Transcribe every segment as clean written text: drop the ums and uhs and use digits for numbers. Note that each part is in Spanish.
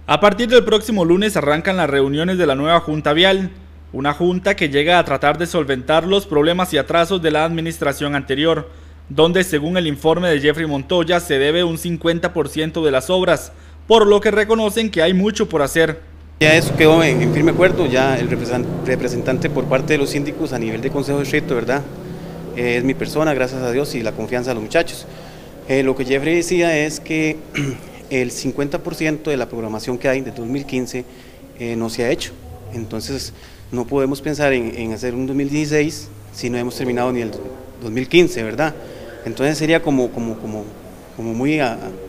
A partir del próximo lunes arrancan las reuniones de la nueva Junta Vial, una junta que llega a tratar de solventar los problemas y atrasos de la administración anterior, donde según el informe de Jeffrey Montoya se debe un 50% de las obras, por lo que reconocen que hay mucho por hacer. Ya eso quedó en firme acuerdo, ya el representante por parte de los síndicos a nivel de Consejo de Distrito, ¿verdad? Es mi persona, gracias a Dios, y la confianza de los muchachos. Lo que Jeffrey decía es que el 50% de la programación que hay de 2015 no se ha hecho, entonces no podemos pensar en hacer un 2016 si no hemos terminado ni el 2015, ¿verdad? Entonces sería como muy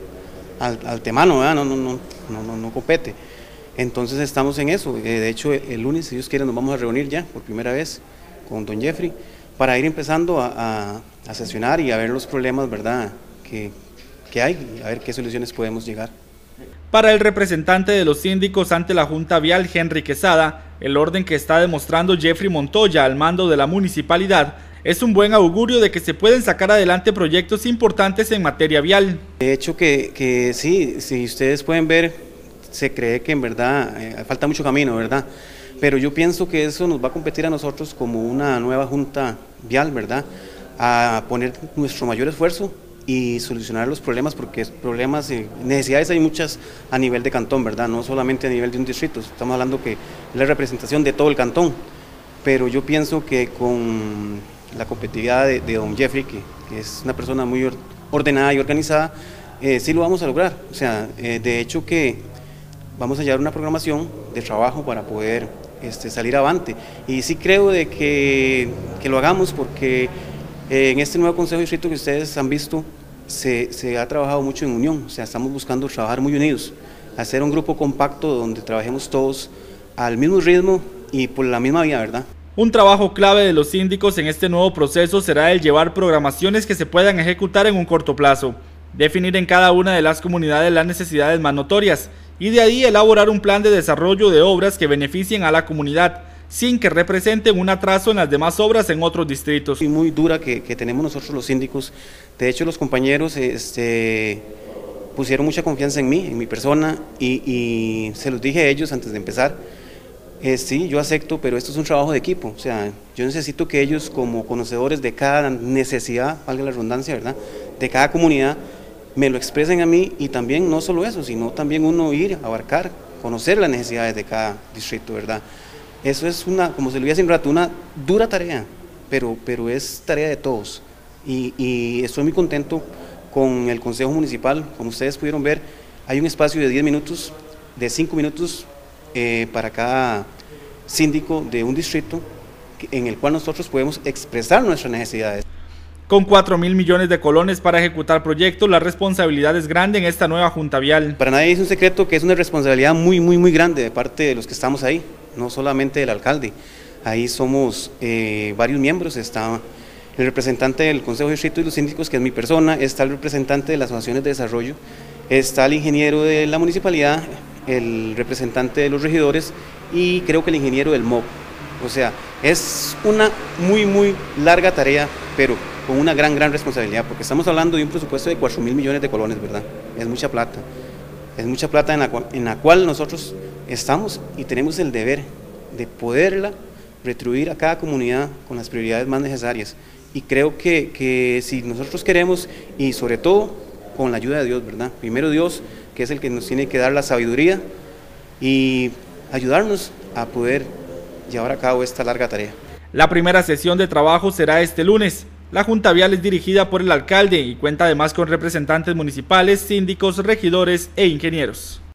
al temano, ¿verdad? No compete. Entonces estamos en eso. De hecho el lunes, si Dios quiere, nos vamos a reunir ya por primera vez con don Jeffrey para ir empezando a sesionar y a ver los problemas, ¿verdad?, que hay, y a ver qué soluciones podemos llegar. Para el representante de los síndicos ante la Junta Vial, Henry Quesada, el orden que está demostrando Jeffrey Montoya al mando de la municipalidad es un buen augurio de que se pueden sacar adelante proyectos importantes en materia vial. De hecho que sí, si ustedes pueden ver, se cree que en verdad falta mucho camino, ¿verdad? Pero yo pienso que eso nos va a competir a nosotros como una nueva Junta Vial, ¿verdad? A poner nuestro mayor esfuerzo y solucionar los problemas, porque problemas y necesidades hay muchas a nivel de cantón, ¿verdad? No solamente a nivel de un distrito, estamos hablando que es la representación de todo el cantón, pero yo pienso que con la competitividad de don Jeffrey, que es una persona muy ordenada y organizada, sí lo vamos a lograr. O sea, de hecho que vamos a llevar una programación de trabajo para poder salir avante, y sí creo de que lo hagamos, porque en este nuevo Consejo de Distrito que ustedes han visto, se ha trabajado mucho en unión. O sea, estamos buscando trabajar muy unidos, hacer un grupo compacto donde trabajemos todos al mismo ritmo y por la misma vía, ¿verdad? Un trabajo clave de los síndicos en este nuevo proceso será el llevar programaciones que se puedan ejecutar en un corto plazo, definir en cada una de las comunidades las necesidades más notorias y de ahí elaborar un plan de desarrollo de obras que beneficien a la comunidad, sin que representen un atraso en las demás obras en otros distritos. Y muy dura que tenemos nosotros los síndicos. De hecho los compañeros pusieron mucha confianza en mí, en mi persona, y se los dije a ellos antes de empezar, sí, yo acepto, pero esto es un trabajo de equipo. O sea, yo necesito que ellos, como conocedores de cada necesidad, valga la redundancia, ¿verdad?, de cada comunidad, me lo expresen a mí, y también no solo eso, sino también uno ir, abarcar, conocer las necesidades de cada distrito, ¿verdad? Eso es como se lo dije hace un rato, una dura tarea, pero es tarea de todos, y estoy muy contento con el Consejo Municipal. Como ustedes pudieron ver, hay un espacio de 10 minutos, de 5 minutos para cada síndico de un distrito, en el cual nosotros podemos expresar nuestras necesidades. Con 4.000 millones de colones para ejecutar proyectos, la responsabilidad es grande en esta nueva Junta Vial. Para nadie es un secreto que es una responsabilidad muy grande de parte de los que estamos ahí, no solamente del alcalde. Ahí somos varios miembros, está el representante del Consejo de Distrito y los síndicos, que es mi persona, está el representante de las asociaciones de desarrollo, está el ingeniero de la municipalidad, el representante de los regidores y creo que el ingeniero del MOB. O sea, es una muy larga tarea, pero con una gran responsabilidad, porque estamos hablando de un presupuesto de 4.000 millones de colones, ¿verdad? Es mucha plata en la cual nosotros estamos y tenemos el deber de poderla retribuir a cada comunidad con las prioridades más necesarias. Y creo que si nosotros queremos, y sobre todo con la ayuda de Dios, ¿verdad? Primero Dios, que es el que nos tiene que dar la sabiduría y ayudarnos a poder llevar a cabo esta larga tarea. La primera sesión de trabajo será este lunes. La Junta Vial es dirigida por el alcalde y cuenta además con representantes municipales, síndicos, regidores e ingenieros.